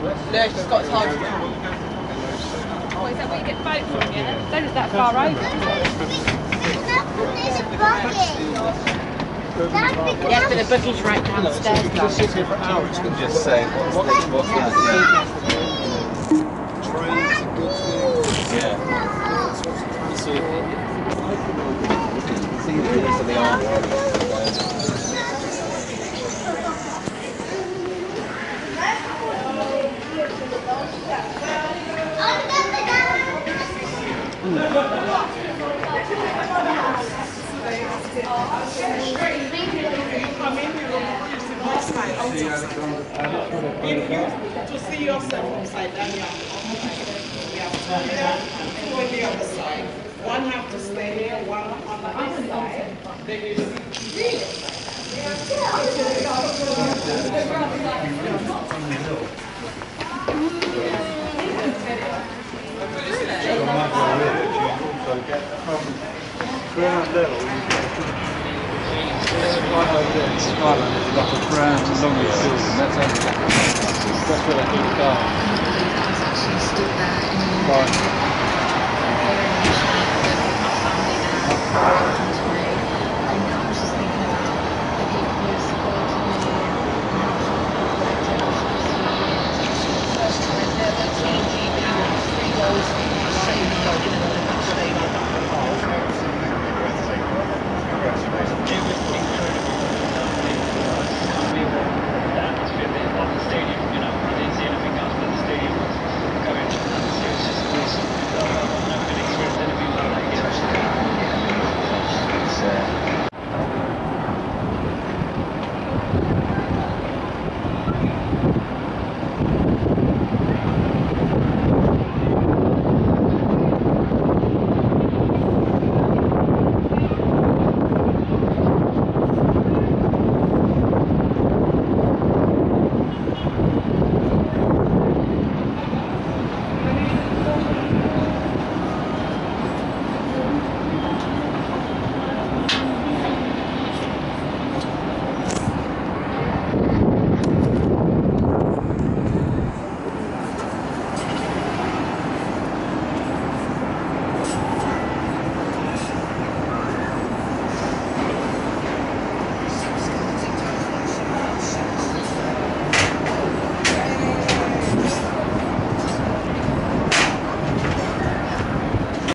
No, she's got time. Oh, is that where you get the boat from, yeah? Don't is that far over. Yes, but the booking's right downstairs. You can sit here for hours and just say, what's that? Trains and goods things. Yeah. See the piece of the art. To see yourself upside down, you have to turn down and two on the other side. One have to stay here, one on the other side. Then you see Ground level, right over there in Scotland, there's a lot of ground along the building. That's where they do the garden. Right.